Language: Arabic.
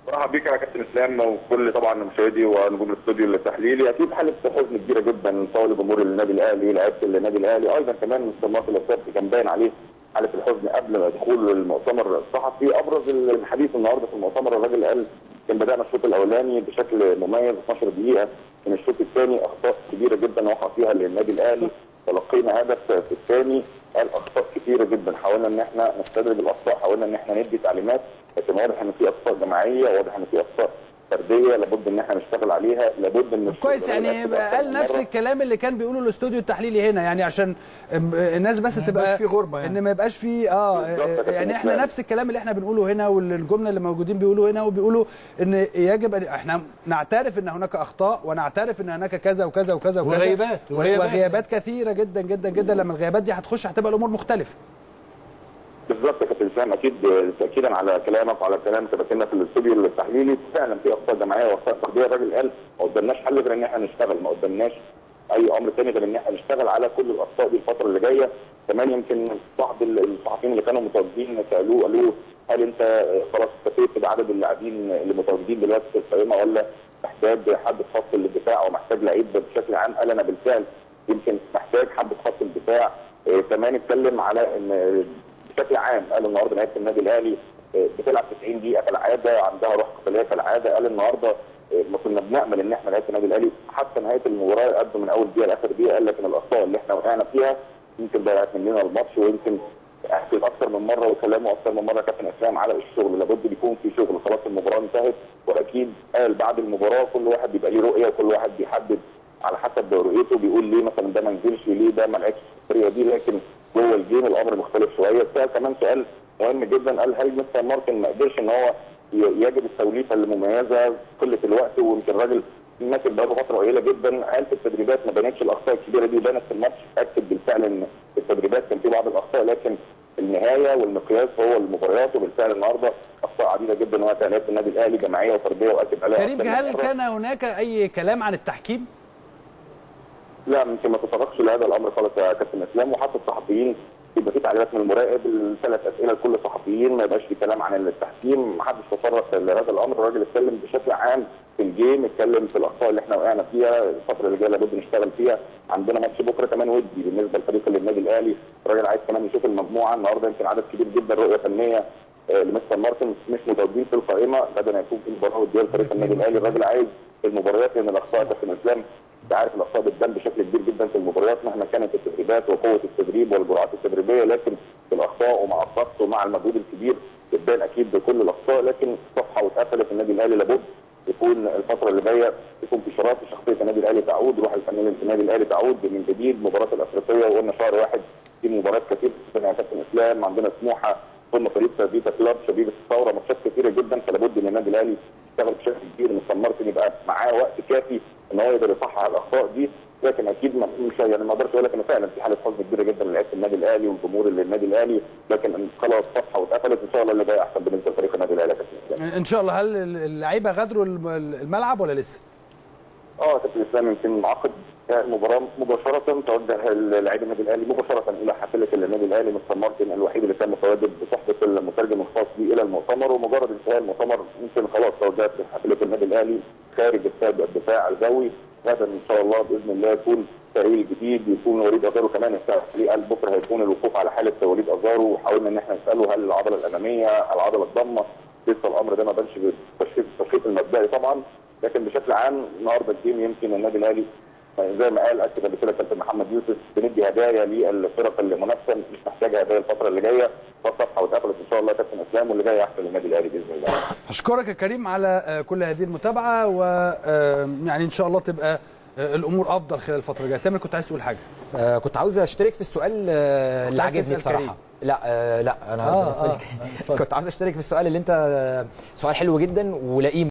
برحب بيك يا كابتن اسلام وكل طبعا مشاهدي ونجوم الاستوديو التحليلي. اكيد حاله حزن كبيره جدا طال جمهور النادي الاهلي ولاعيبه النادي الاهلي، ايضا كمان مستر مارتن لاسارتي كان باين عليه حاله الحزن قبل دخول المؤتمر الصحفي. ابرز الحديث النهارده في المؤتمر الراجل قال كان بدانا الشوط الاولاني بشكل مميز 12 دقيقه، من الشوط الثاني اخطاء كبيره جدا وقع فيها للنادي الاهلي، تلقينا هدف في الثاني قال اخطاء كثيره جدا، حاولنا ان احنا نستدرج الاخطاء، حاولنا ان احنا ندي تعليمات، لكن واضح ان في اخطاء جماعيه، واضح ان في اخطاء فرديه لابد ان احنا نشتغل عليها، لابد ان كويس. يعني قال نفس الكلام اللي كان بيقوله الاستوديو التحليلي هنا، يعني عشان الناس بس تبقى في غربه يعني. ان ما يبقاش في يعني احنا نفس الكلام اللي احنا بنقوله هنا والجمله اللي موجودين بيقولوا هنا، وبيقولوا ان يجب ان احنا نعترف ان هناك اخطاء ونعترف ان هناك كذا وكذا وكذا وكذا وغيابات كثيره جدا جدا جدا. لما الغيابات دي هتخش هتبقى الامور مختلفه. بالظبط يا كابتن اسلام، اكيد تاكيدا على كلامك وعلى كلام كباتننا في الاستوديو التحليلي، فعلا في اخطاء جماعيه واخطاء فرديه. الراجل قال ما قدامناش حل غير ان احنا نشتغل، ما قدامناش اي امر ثاني غير ان احنا نشتغل على كل الاخطاء دي الفتره اللي جايه. كمان يمكن بعض الصحفيين اللي كانوا متواجدين سالوه قالوا له هل انت خلاص اكتفيت بعدد اللاعبين اللي متواجدين دلوقتي في القائمه ولا محتاج حد في خط الدفاع او محتاج لعيب بشكل عام؟ قال انا بالفعل يمكن محتاج حد في خط الدفاع. كمان اتكلم على ان بشكل عام قال النهارده لعيبه النادي الاهلي بتلعب 90 دقيقه كالعاده، عندها روح قتاليه كالعاده. قال النهارده ما كنا بنامل ان احنا لعيبه النادي الاهلي حتى نهايه المباراه يقدم من اول دقيقه لاخر دقيقه، قال لكن الاخطاء اللي احنا وقعنا فيها يمكن ضيعت مننا الماتش. ويمكن احكي اكثر من مره وكلامه اكثر من مره كابتن اسلام على الشغل، لابد يكون في شغل، خلاص المباراه انتهت. واكيد قال بعد المباراه كل واحد بيبقى ليه رؤيه وكل واحد بيحدد على حسب رؤيته، بيقول ليه مثلا ده ما نزلش، ليه ده ما لعبش الطريقه دي، لكن جوه الجيم الامر مختلف شويه. سأل كمان سؤال مهم جدا، قال هل مستر مارتن ما قدرش ان هو يجد التوليفه المميزه قله الوقت، ويمكن الراجل ماسك بقاله فتره قليله جدا. قال في التدريبات ما بانتش الاخطاء الكبيره دي، بانت في الماتش. اكد بالفعل ان في التدريبات كان في بعض الاخطاء، لكن النهايه والمقياس هو المباريات، وبالفعل النهارده اخطاء عديده جدا وقعت على النادي الاهلي جماعيه وفرديه، واكد عليها. كريم، هل كان هناك اي كلام عن التحكيم؟ لا، يمكن ما تطرقش لهذا الامر خالص يا كابتن اسلام، وحتى الصحفيين يبقى في تعليمات من المراقب الثلاث اسئله لكل الصحفيين، ما يبقاش في كلام عن التحكيم، ما حدش تطرق لهذا الامر. الراجل اتكلم بشكل عام في الجيم، اتكلم في الاخطاء اللي احنا وقعنا فيها، الفتره اللي جايه لابد نشتغل فيها. عندنا ماتش بكره كمان ودي بالنسبه لفريق النادي الاهلي، الراجل عايز كمان يشوف المجموعه. النهارده يمكن عدد كبير جدا رؤيه فنيه لمستر مارتن مش متواجدين في القائمه، بدل ما يكون في مباراه وديه لفريق النادي الاهلي. الراجل عايز المباريات، لان الاخطاء يا كابتن اسلام انت عارف الاخطاء بتبان بشكل كبير جدا في المباريات مهما كانت التدريبات وقوه التدريب والجرعات التدريبيه، لكن في الاخطاء ومع الضغط ومع المجهود الكبير بتبان اكيد بكل الاخطاء. لكن صفحه واتقفلت النادي الاهلي، لابد يكون الفتره اللي جايه يكون في شراط شخصيه النادي الاهلي تعود، روح الفنيه النادي الاهلي تعود من جديد. مباراه الافريقيه وقلنا شهر واحد في مباريات كثير يا كابتن اسلام، عندنا سموحه، ثم فريق فيتا كلاب، شبيبه الثوره، ماتشات كثيره جدا، فلابد ان النادي الاهلي يشتغل بشكل كبير. مستر مارتن يبقى معاه وقت كافي ان هو يقدر يصحح الاخطاء دي. لكن اكيد مش يعني ما اقدرش اقول لك ان فعلا في حاله حزن كبيره جدا لعيبه النادي الاهلي والجمهور النادي الاهلي، لكن خلاص صفحه واتقفلت، ان شاء الله اللي جاي احسن بالنسبه لفريق النادي الاهلي. ان شاء الله. هل اللعيبه غادروا الملعب ولا لسه؟ كابتن اسلام يمكن عقد المباراه مباشره توجه لاعبي النادي الاهلي مباشره الى حافله النادي الاهلي. مستر مارتن الوحيد اللي كان متواجد بصحبه المترجم الخاص به الى المؤتمر، ومجرد انتهاء المؤتمر يمكن خلاص توجهت لحافله النادي الاهلي خارج استاد الدفاع الجوي. غدا ان شاء الله باذن الله يكون تأهيل جديد، يكون وليد ازارو كمان الفريق قال بكره هيكون الوقوف على حاله وليد ازارو، وحاولنا ان احنا نساله هل العضله الاماميه العضله الضمه، لسه الامر ده ما بانش بالتشخيص المبدئي طبعا. لكن بشكل عام النهارده الجيم يمكن النادي الاهلي زي ما قال اكد قبل كده كابتن محمد يوسف بندي هدايا للفرق المنافسه، مش محتاجه هدايا الفتره اللي جايه، فالصفحه واتقفلت ان شاء الله كابتن اسلام، واللي جاي احسن للنادي الاهلي باذن الله. اشكرك يا كريم على كل هذه المتابعه، ويعني ان شاء الله تبقى الامور افضل خلال الفتره الجايه. تامر كنت عايز تقول حاجه؟ كنت عاوز اشترك في السؤال اللي عجبني بصراحه. لا انا بالنسبه لي كنت عاوز اشترك في السؤال اللي انت سؤال حلو جدا ولئيم.